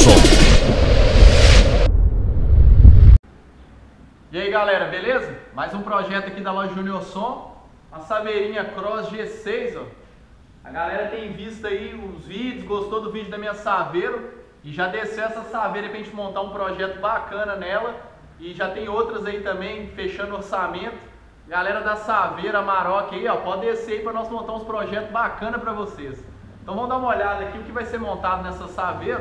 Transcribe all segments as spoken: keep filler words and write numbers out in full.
Som. E aí galera, beleza? Mais um projeto aqui da loja Junior Som, a Saveirinha Cross G seis, ó. A galera tem visto aí os vídeos, gostou do vídeo da minha Saveiro e já desceu essa Saveira pra gente montar um projeto bacana nela. E já tem outras aí também, fechando orçamento. Galera da Saveiro, Amarok aí, ó, pode descer aí pra nós montar uns projetos bacanas pra vocês. Então vamos dar uma olhada aqui o que vai ser montado nessa Saveiro.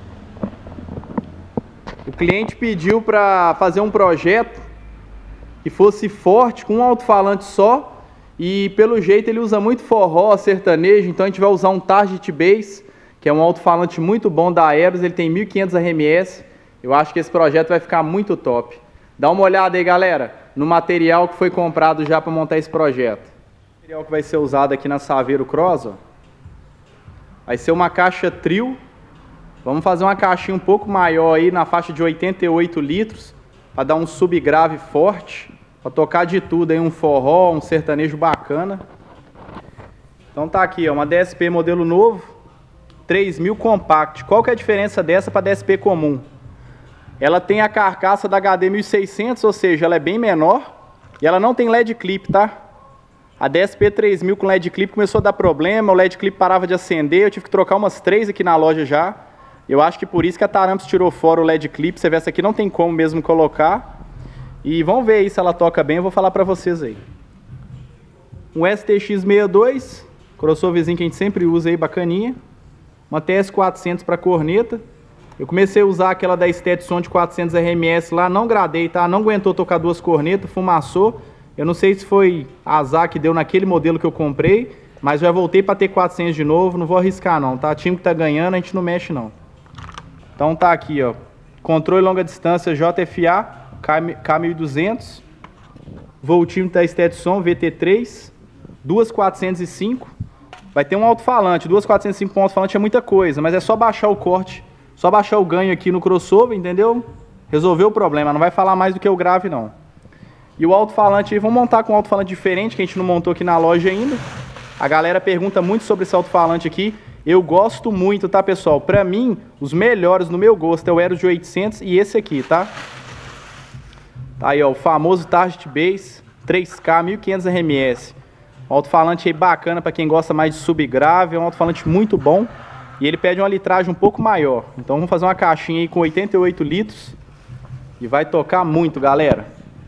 O cliente pediu para fazer um projeto que fosse forte, com um alto-falante só, e pelo jeito ele usa muito forró, sertanejo, então a gente vai usar um Target Bass, que é um alto-falante muito bom da Aeros, ele tem mil e quinhentos R M S, eu acho que esse projeto vai ficar muito top. Dá uma olhada aí galera, no material que foi comprado já para montar esse projeto. O material que vai ser usado aqui na Saveiro Cross, ó, vai ser uma caixa trio. Vamos fazer uma caixinha um pouco maior aí, na faixa de oitenta e oito litros, para dar um subgrave forte, para tocar de tudo aí, um forró, um sertanejo bacana. Então tá aqui, ó, uma D S P modelo novo, três mil Compact. Qual que é a diferença dessa para D S P comum? Ela tem a carcaça da H D mil e seiscentos, ou seja, ela é bem menor, e ela não tem L E D clip, tá? A D S P três mil com L E D clip começou a dar problema, o L E D clip parava de acender, eu tive que trocar umas três aqui na loja já. Eu acho que por isso que a Taramps tirou fora o L E D clip. Você vê, essa aqui não tem como mesmo colocar. E vamos ver aí se ela toca bem, eu vou falar pra vocês aí. Um S T X sessenta e dois, crossoverzinho que a gente sempre usa aí, bacaninha. Uma T S quatrocentos para corneta. Eu comecei a usar aquela da Stetson de quatrocentos R M S lá, não gradei, tá? Não aguentou tocar duas cornetas, fumaçou. Eu não sei se foi azar que deu naquele modelo que eu comprei, mas já voltei para ter quatrocentos de novo, não vou arriscar não, tá? Time que tá ganhando, a gente não mexe não. Então tá aqui, ó, controle longa distância J F A K mil e duzentos, voltímetro da Stetson V T três, duas quatrocentos e cinco, vai ter um alto-falante, duas quatrocentos e cinco com alto-falante é muita coisa, mas é só baixar o corte, só baixar o ganho aqui no crossover, entendeu? Resolveu o problema, não vai falar mais do que o grave não. E o alto-falante aí, vamos montar com um alto-falante diferente, que a gente não montou aqui na loja ainda. A galera pergunta muito sobre esse alto-falante aqui. Eu gosto muito, tá, pessoal? Pra mim, os melhores no meu gosto é o Eros de oitocentos e esse aqui, tá? Tá aí, ó, o famoso Target Bass três K, mil e quinhentos R M S. Um alto-falante aí bacana pra quem gosta mais de subgrave, é um alto-falante muito bom. E ele pede uma litragem um pouco maior. Então vamos fazer uma caixinha aí com oitenta e oito litros. E vai tocar muito, galera.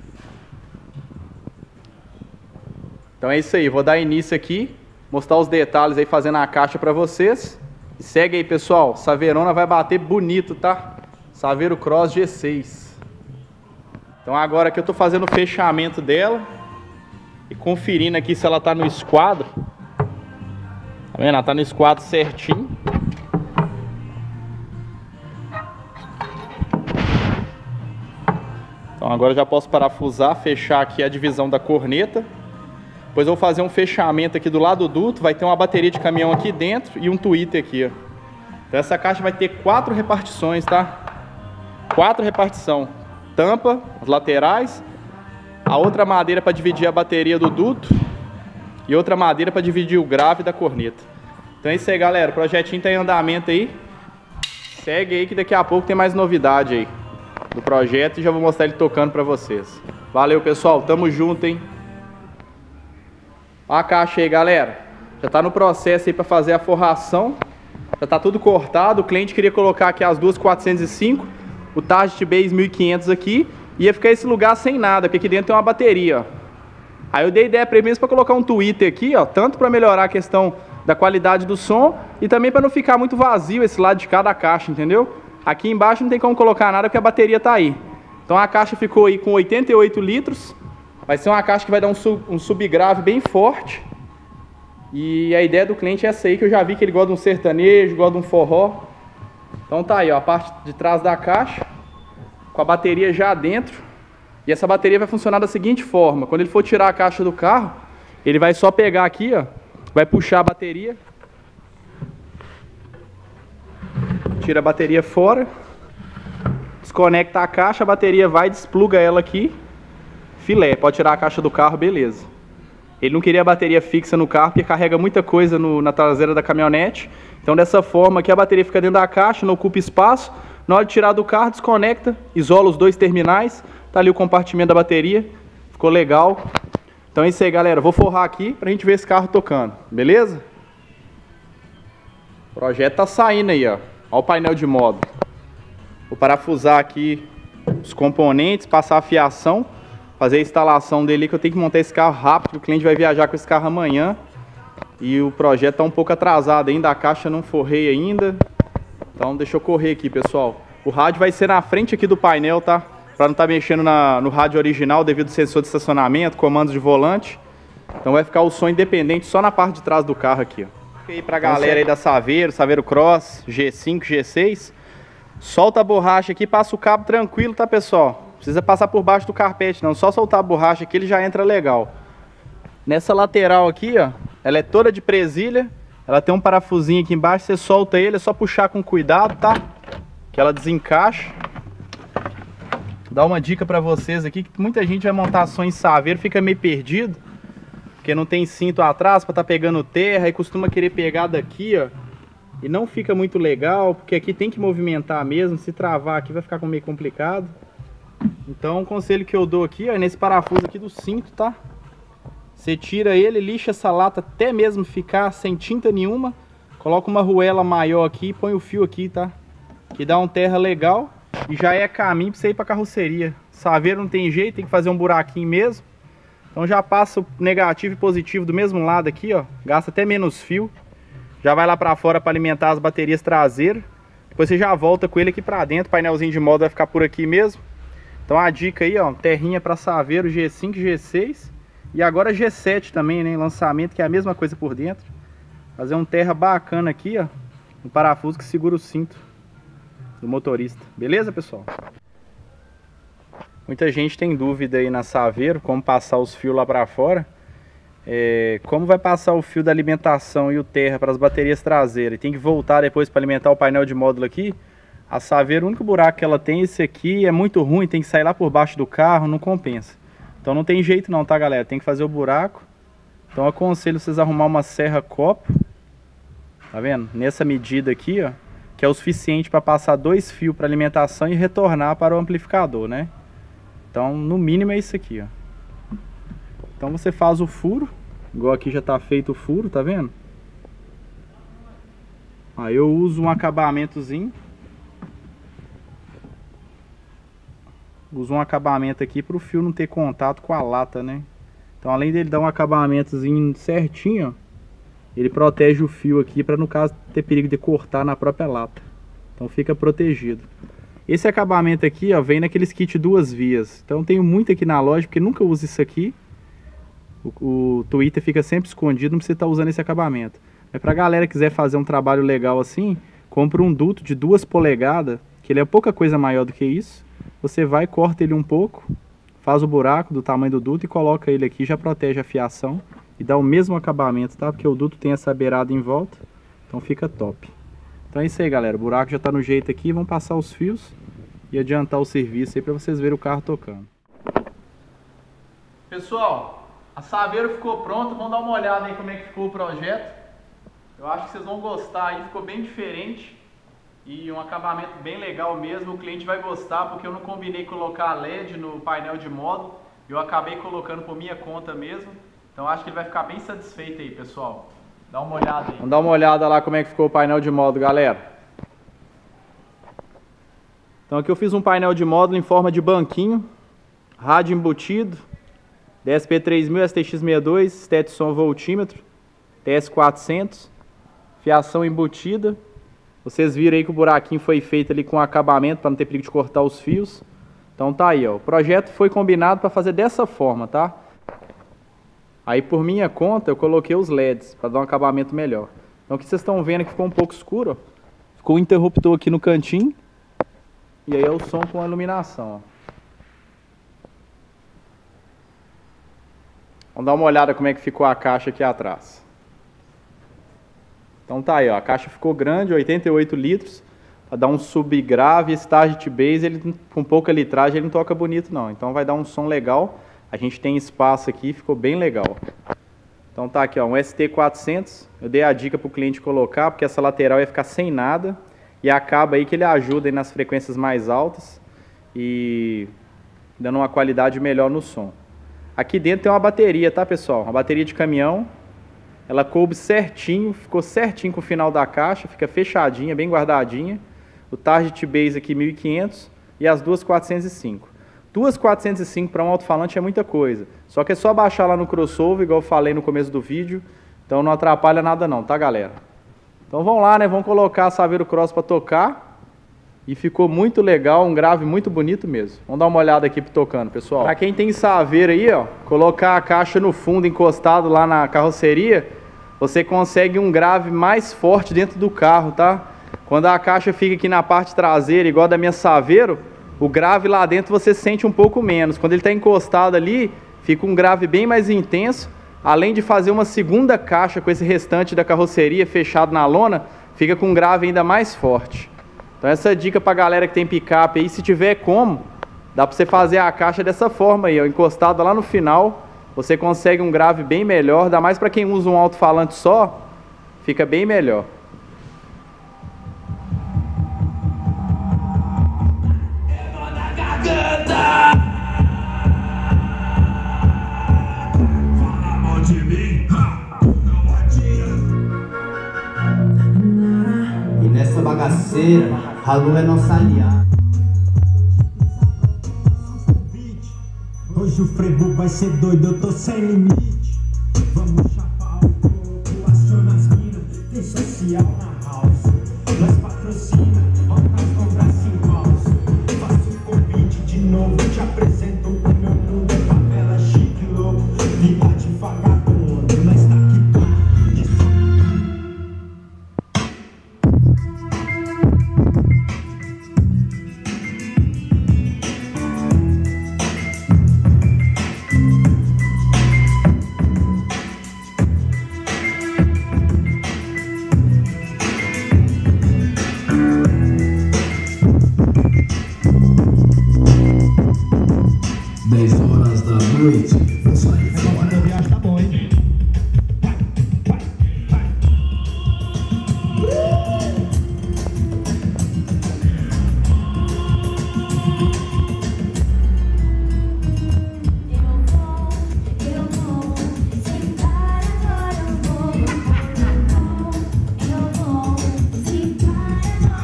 Então é isso aí, vou dar início aqui. Mostrar os detalhes aí fazendo a caixa pra vocês. E segue aí, pessoal. Saveirona vai bater bonito, tá? Saveiro Cross G seis. Então agora que eu tô fazendo o fechamento dela. E conferindo aqui se ela tá no esquadro. Tá vendo? Ela tá no esquadro certinho. Então agora eu já posso parafusar, fechar aqui a divisão da corneta. Depois eu vou fazer um fechamento aqui do lado do duto, vai ter uma bateria de caminhão aqui dentro e um tweeter aqui, ó. Então essa caixa vai ter quatro repartições, tá? Quatro repartição. Tampa, as laterais, a outra madeira para dividir a bateria do duto e outra madeira para dividir o grave da corneta. Então é isso aí, galera. O projetinho tá em andamento aí. Segue aí que daqui a pouco tem mais novidade aí do projeto e já vou mostrar ele tocando para vocês. Valeu, pessoal. Tamo junto, hein? Olha a caixa aí, galera. Já tá no processo aí para fazer a forração. Já tá tudo cortado. O cliente queria colocar aqui as duas quatrocentos e cinco, o Target Bass mil e quinhentos aqui. Ia ficar esse lugar sem nada, porque aqui dentro tem uma bateria, ó. Aí eu dei ideia para ele mesmo para colocar um tweeter aqui, ó, tanto para melhorar a questão da qualidade do som e também para não ficar muito vazio esse lado de cada caixa, entendeu? Aqui embaixo não tem como colocar nada porque a bateria tá aí. Então a caixa ficou aí com oitenta e oito litros. Vai ser uma caixa que vai dar um, sub, um subgrave bem forte. E a ideia do cliente é essa aí, que eu já vi que ele gosta de um sertanejo, gosta de um forró. Então tá aí, ó, a parte de trás da caixa, com a bateria já dentro. E essa bateria vai funcionar da seguinte forma: quando ele for tirar a caixa do carro, ele vai só pegar aqui, ó, vai puxar a bateria, tira a bateria fora, desconecta a caixa, a bateria vai, despluga ela aqui, filé, pode tirar a caixa do carro, beleza. Ele não queria a bateria fixa no carro, porque carrega muita coisa no, na traseira da caminhonete. Então dessa forma aqui a bateria fica dentro da caixa, não ocupa espaço. Na hora de tirar do carro, desconecta, isola os dois terminais. Tá ali o compartimento da bateria. Ficou legal. Então é isso aí, galera. Vou forrar aqui pra gente ver esse carro tocando. Beleza? O projeto tá saindo aí, ó. Olha o painel de modo. Vou parafusar aqui os componentes, passar a fiação, fazer a instalação dele, que eu tenho que montar esse carro rápido. O cliente vai viajar com esse carro amanhã. E o projeto tá um pouco atrasado ainda, a caixa não forrei ainda. Então deixa eu correr aqui, pessoal. O rádio vai ser na frente aqui do painel, tá? Para não estar tá mexendo na, no rádio original devido ao sensor de estacionamento, comandos de volante. Então vai ficar o som independente só na parte de trás do carro aqui, ó. E aí pra galera aí da Saveiro, Saveiro Cross, G cinco, G seis. Solta a borracha aqui, passa o cabo tranquilo, tá, pessoal? Não precisa passar por baixo do carpete não, só soltar a borracha aqui ele já entra legal. Nessa lateral aqui, ó, ela é toda de presilha. Ela tem um parafusinho aqui embaixo, você solta ele, é só puxar com cuidado, tá? Que ela desencaixa. Dá uma dica pra vocês aqui, que muita gente vai montar som em Saveiro, fica meio perdido, porque não tem cinto atrás pra tá pegando terra e costuma querer pegar daqui, ó. E não fica muito legal, porque aqui tem que movimentar mesmo, se travar aqui vai ficar meio complicado. Então o conselho que eu dou aqui, ó, é nesse parafuso aqui do cinto, tá? Você tira ele, lixa essa lata até mesmo ficar sem tinta nenhuma. Coloca uma arruela maior aqui e põe o fio aqui, tá? Que dá um terra legal e já é caminho pra você ir pra carroceria. Saveiro não tem jeito, tem que fazer um buraquinho mesmo. Então já passa o negativo e positivo do mesmo lado aqui, ó. Gasta até menos fio. Já vai lá pra fora para alimentar as baterias traseiras. Depois você já volta com ele aqui pra dentro. O painelzinho de modo vai ficar por aqui mesmo. Então a dica aí, ó. Terrinha pra Saveiro G cinco, G seis. E agora G sete também, né? Lançamento, que é a mesma coisa por dentro. Fazer um terra bacana aqui, ó. Um parafuso que segura o cinto do motorista. Beleza, pessoal? Muita gente tem dúvida aí na Saveiro, como passar os fios lá pra fora. É, como vai passar o fio da alimentação e o terra para as baterias traseiras. E tem que voltar depois para alimentar o painel de módulo aqui. A Saveiro, o único buraco que ela tem é esse aqui. É muito ruim, tem que sair lá por baixo do carro, não compensa. Então não tem jeito não, tá, galera? Tem que fazer o buraco. Então eu aconselho vocês a arrumar uma serra copo. Tá vendo? Nessa medida aqui, ó. Que é o suficiente para passar dois fios para alimentação e retornar para o amplificador, né? Então no mínimo é isso aqui, ó. Então você faz o furo. Igual aqui já está feito o furo, tá vendo? Aí eu uso um acabamentozinho. Uso um acabamento aqui para o fio não ter contato com a lata, né? Então além dele dar um acabamentozinho certinho, ó, ele protege o fio aqui para no caso ter perigo de cortar na própria lata. Então fica protegido. Esse acabamento aqui, ó, vem naqueles kits duas vias. Então eu tenho muito aqui na loja porque nunca uso isso aqui. O, o Twitter fica sempre escondido, não precisa estar usando esse acabamento. Mas pra galera que quiser fazer um trabalho legal assim, compra um duto de duas polegadas, que ele é pouca coisa maior do que isso. Você vai, corta ele um pouco, faz o buraco do tamanho do duto e coloca ele aqui, já protege a fiação e dá o mesmo acabamento, tá? Porque o duto tem essa beirada em volta, então fica top. Então é isso aí, galera, o buraco já tá no jeito aqui, vamos passar os fios e adiantar o serviço aí pra vocês verem o carro tocando. Pessoal, a Saveiro ficou pronta, vamos dar uma olhada aí como é que ficou o projeto. Eu acho que vocês vão gostar aí, ficou bem diferente e um acabamento bem legal mesmo. O cliente vai gostar porque eu não combinei colocar L E D no painel de módulo, eu acabei colocando por minha conta mesmo. Então acho que ele vai ficar bem satisfeito aí, pessoal. Dá uma olhada aí. Vamos dar uma olhada lá como é que ficou o painel de módulo, galera. Então aqui eu fiz um painel de módulo em forma de banquinho, rádio embutido, D S P três mil, S T X sessenta e dois, Stetson voltímetro, T S quatrocentos, fiação embutida. Vocês viram aí que o buraquinho foi feito ali com acabamento para não ter perigo de cortar os fios. Então tá aí, ó. O projeto foi combinado para fazer dessa forma, tá? Aí por minha conta eu coloquei os L E Ds para dar um acabamento melhor. Então o que vocês estão vendo é que ficou um pouco escuro, ó. Ficou um interruptor aqui no cantinho. E aí é o som com a iluminação, ó. Vamos dar uma olhada como é que ficou a caixa aqui atrás. Então tá aí, ó, a caixa ficou grande, oitenta e oito litros, para dar um subgrave. Esse Target Bass, ele com pouca litragem, ele não toca bonito não, então vai dar um som legal. A gente tem espaço aqui, ficou bem legal. Então tá aqui, ó, um S T quatrocentos. Eu dei a dica para o cliente colocar, porque essa lateral ia ficar sem nada. E acaba aí que ele ajuda aí nas frequências mais altas e dando uma qualidade melhor no som. Aqui dentro tem uma bateria, tá, pessoal? Uma bateria de caminhão. Ela coube certinho, ficou certinho com o final da caixa, fica fechadinha, bem guardadinha. O Target Bass aqui mil e quinhentos e as duas quatrocentos e cinco. Duas quatrocentos e cinco para um alto-falante é muita coisa. Só que é só baixar lá no crossover, igual eu falei no começo do vídeo. Então não atrapalha nada não, tá, galera? Então vamos lá, né? Vamos colocar a Saveiro Cross para tocar. E ficou muito legal, um grave muito bonito mesmo. Vamos dar uma olhada aqui pro tocando, pessoal. Para quem tem Saveiro aí, ó, colocar a caixa no fundo encostado lá na carroceria, você consegue um grave mais forte dentro do carro, tá? Quando a caixa fica aqui na parte traseira, igual a da minha Saveiro, o grave lá dentro você sente um pouco menos. Quando ele está encostado ali, fica um grave bem mais intenso. Além de fazer uma segunda caixa com esse restante da carroceria fechado na lona, fica com um grave ainda mais forte. Então essa dica para a galera que tem picape aí, se tiver como, dá para você fazer a caixa dessa forma aí, ó, encostada lá no final, você consegue um grave bem melhor, dá mais para quem usa um alto-falante só, fica bem melhor. E nessa bagaceira, Ralu é nossa aliada. Hoje o frevo vai ser doido, eu tô sem limite. Vamos chapar o corpo, aciona as minas. Tem social na house, nós patrocina, altas compras em falso. Faço o convite de novo, te apresento o meu mundo. É favela chique, louco, vida de vagabundo. Nós tá aqui pra dez horas da noite, vou sair fora. A viagem tá bom, hein? Vai, vai, vai. Eu vou, sentar agora eu vou. Eu vou, sentar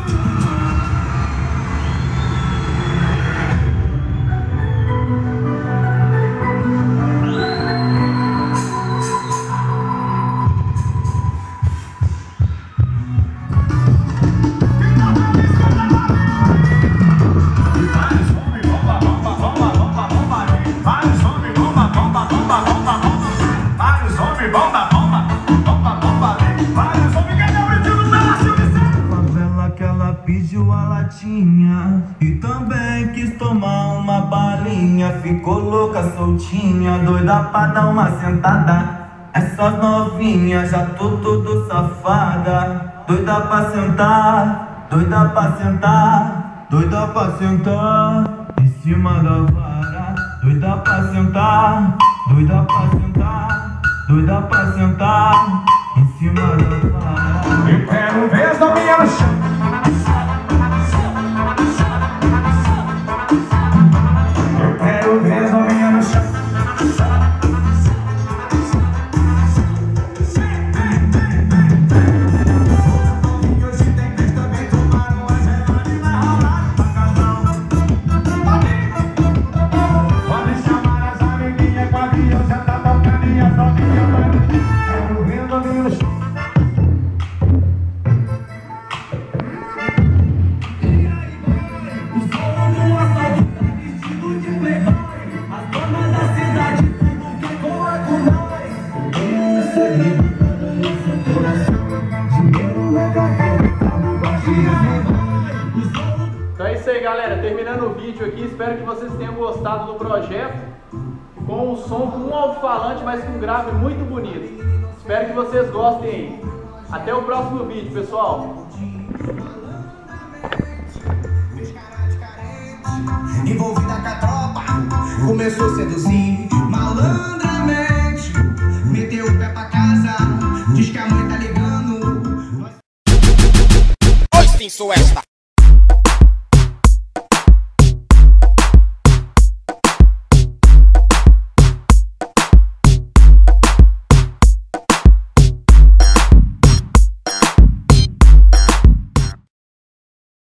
pediu a latinha e também quis tomar uma balinha. Ficou louca, soltinha, doida pra dar uma sentada. Essas novinhas já tô tudo safada. Doida pra sentar, doida pra sentar, doida pra sentar em cima da vara. Doida pra sentar, doida pra sentar, doida pra sentar em cima da vara. Eu quero ver as novinhas no chão. Então é isso aí, galera, terminando o vídeo aqui, espero que vocês tenham gostado do projeto, com um som com um alto-falante, mas com um grave muito bonito. Espero que vocês gostem aí. Até o próximo vídeo, pessoal. Envolvida com a tropa, começou a seduzir malandramente, meteu o pé pra assim sou esta.